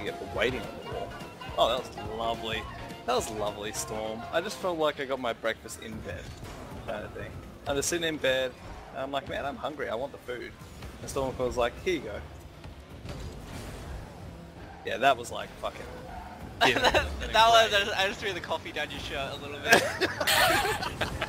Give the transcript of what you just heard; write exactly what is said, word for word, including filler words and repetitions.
get for waiting on the wall. Oh, that was lovely. That was lovely, Storm. I just felt like I got my breakfast in bed, kind of thing. I'm just sitting in bed, and I'm like, man, I'm hungry, I want the food. And Storm was like, here you go. Yeah, that was like fucking... that that was, I just threw the coffee down your shirt a little bit.